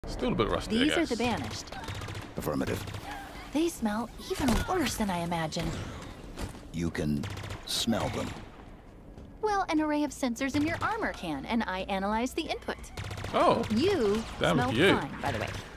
Still a bit rusty, These I are guess. the banished. Affirmative. They smell even worse than I imagined. You can smell them. Well, an array of sensors in your armor can, and I analyze the input. Oh, You damn smell you. fine, by the way.